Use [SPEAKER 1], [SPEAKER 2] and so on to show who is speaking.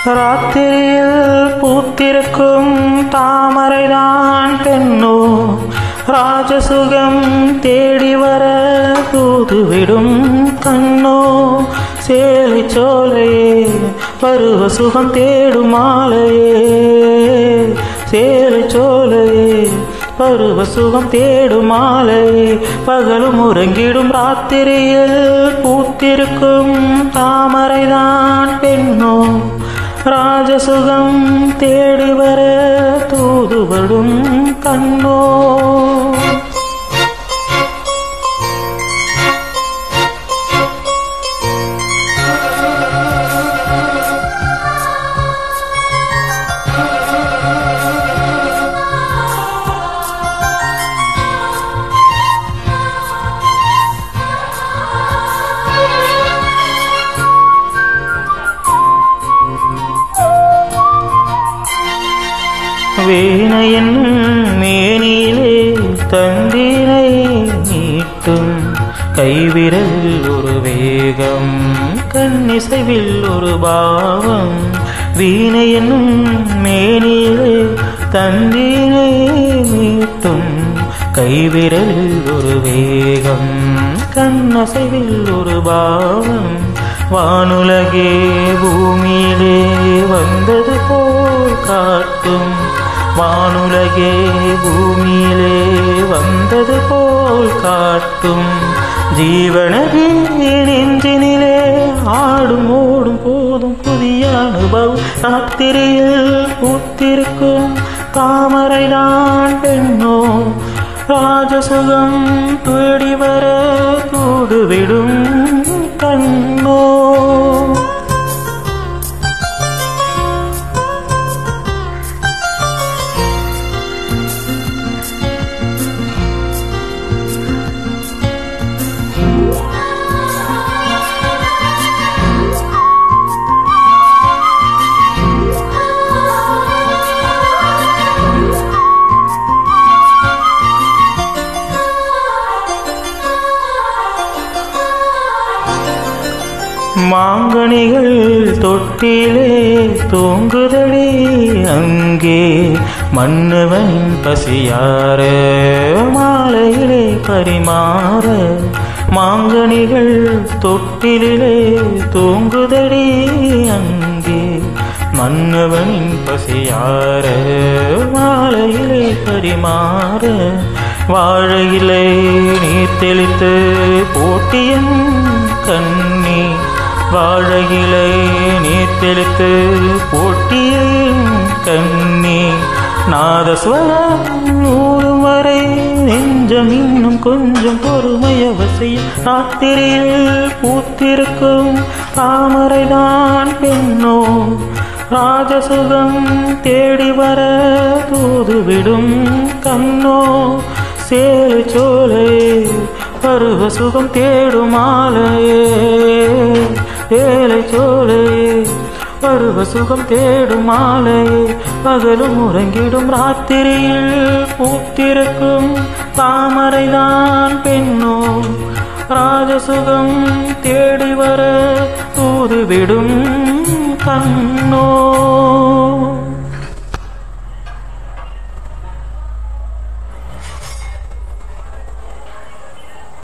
[SPEAKER 1] ராத்திரியில் பூத்திருக்கும் தாமரைதான் பெண்ணோ, ராஜசுகம் தேடி வர தூதுவிடும் கண்ணோ. சேலை சோலையே பருவ சுகம் தேடும் மாலையே, சேலை சோலையே பருவ சுகம் தேடும் மாலையே. பகலும் உறங்கிடும் ராத்திரியில் பூத்திருக்கும் தாமரைதான் பெண்ணோ, ராஜசுகம் தேடி வர தூதுவடும் கண்ணோ. வீணையின் மேனியிலே தந்தினை நீட்டும் கைவிரல் ஒரு வேகம், கண்ணிசைவில் ஒரு பாவம். வீணையின் மேனியிலே தந்தினை நீட்டும் கைவிரல் ஒரு வேகம், கண்ணசைவில் ஒரு பாவம். வானுலகே பூமியிலே வந்தது போல் காட்டும், வானுலகே பூமியிலே வந்தது போல் காட்டும். ஜீவனதே நெஞ்சினிலே ஆடும் ஓடும் போதும் புதிய அனுபவம். ராத்திரியில் பூத்திருக்கும் தாமரைதான் பெண்ணோ, ராஜசுகம் தேடி வர தூதுவிடும் கண்ணோ. மாங்கனிகள் தொட்டிலே தூங்குதடி அங்கே, மன்னவனின் பசியார மாலையிலே பரிமாற. மாங்கனிகள் தொட்டிலே தூங்குதடி அங்கே, மன்னவனின் பசியார மாலையிலே பரிமாற. வாழையிலே நீர் தெளித்து போட்டியன் கண்ணி, வாழையிலே நீர் தெளித்து போட்டியின் கண்ணி. நாதஸ்வரம் ஊரும் வரை நெஞ்சம் இன்னும் கொஞ்சம் பொறுமை அவசியம். ராத்திரியில் பூத்திருக்கும் தாமரைதான் பெண்ணோ, ராஜசுகம் தேடி வர தூதுவிடும் கண்ணோ. சேலை சோலையே பருவ சுகம் தேடும் மாலையே, சேலை சோலையே பருவ சுகம் தேடும் மாலையே. பகலும் உறங்கிடும் ராத்திரியில் பூத்திருக்கும் தாமரைதான் பெண்ணோ, ராஜசுகம் தேடி வர தூதுவிடும் கண்ணோ.